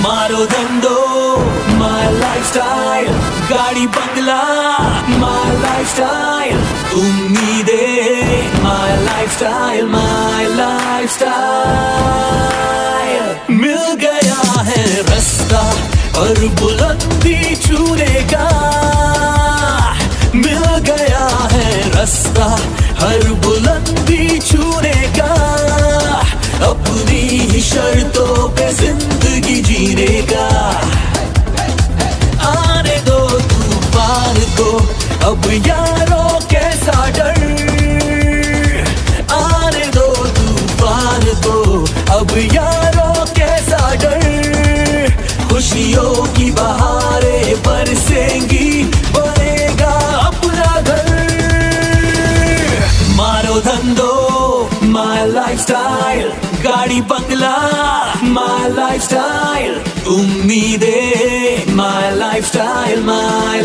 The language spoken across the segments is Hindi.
मारो धंधो माय लाइफस्टाइल, गाड़ी बंगला माय लाइफस्टाइल, उम्मीदें माय लाइफस्टाइल, माय लाइफस्टाइल। मिल गया है रास्ता और बुलंदी छूने का, मिल गया है रास्ता हर बुलंदी छूने का, अपनी ही शर्तों पे जिंदगी जीने का। आने दो तूफान को अब यारों कैसा डर, आने दो तूफान को अब यारों कैसा डर, खुशियों की बहारें बरसेंगी बनेगा अपना घर। मारो धंधो माय लाइफस्टाइल, गाड़ी बंगला माय लाइफस्टाइल, उम्मीदें माय लाइफस्टाइल, माय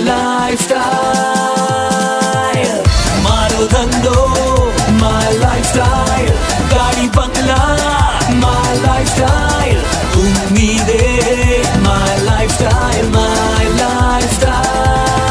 लाइफस्टाइल। मारो धंधो माय लाइफस्टाइल, गाड़ी बंगला माय लाइफस्टाइल, उम्मीदें माय लाइफस्टाइल, माय लाइफस्टाइल।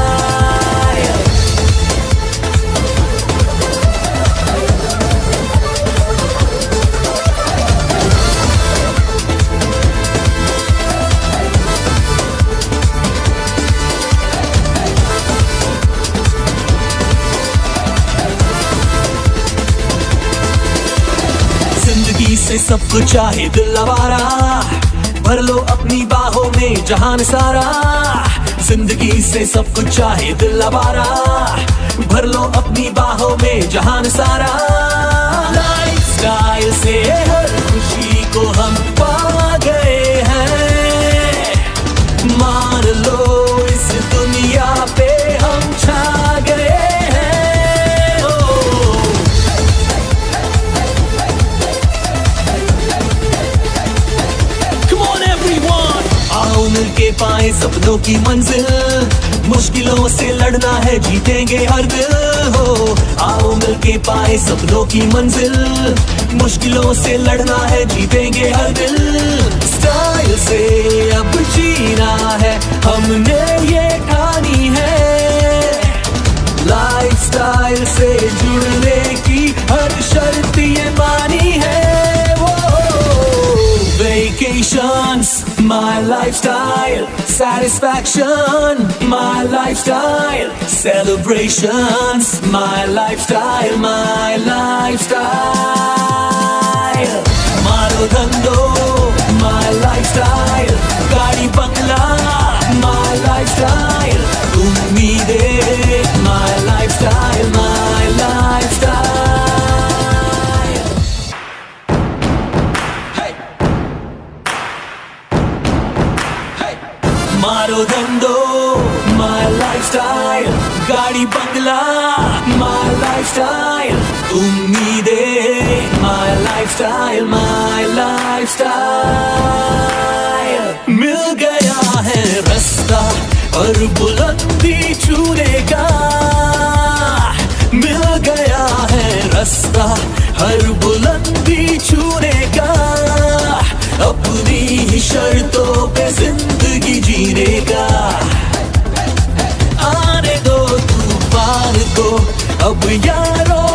से सब कुछ चाहे दिल आवारा, भर लो अपनी बाहों में जहान सारा। जिंदगी से सब कुछ चाहे दिल आवारा, भर लो अपनी बाहों में जहान सारा। लाइफस्टाइल से हर खुशी को हम पा गए हैं, मान लो इस दुनिया पे हम छा गए हैं। मिलके पाए सपनों की मंजिल, मुश्किलों से लड़ना है जीतेंगे हर दिल हो। आओ मिलके पाए सपनों की मंजिल, मुश्किलों से लड़ना है जीतेंगे हर दिल। स्टाइल से अब जीना है हमने ये ठानी है, लाइफस्टाइल से जुड़ने की हर शर्त ये मानी है। Vacations, my lifestyle. Satisfaction, my lifestyle. Celebrations, my lifestyle, my lifestyle. Maro dhando, my lifestyle. Gaadi bangla, my lifestyle. Ummeedin, my lifestyle, my lifestyle. मारो धंधो माय लाइफस्टाइल, गाड़ी बंगला माय लाइफस्टाइल, उम्मीदें माय लाइफस्टाइल, माय लाइफस्टाइल। मिल गया है रास्ता और बुलंदी छूने का, मिल गया है रास्ता हर बुलंदी छूने का, अपनी ही शर्तों पे जिंदगी जीने का। आने दो तूफान को अब यारों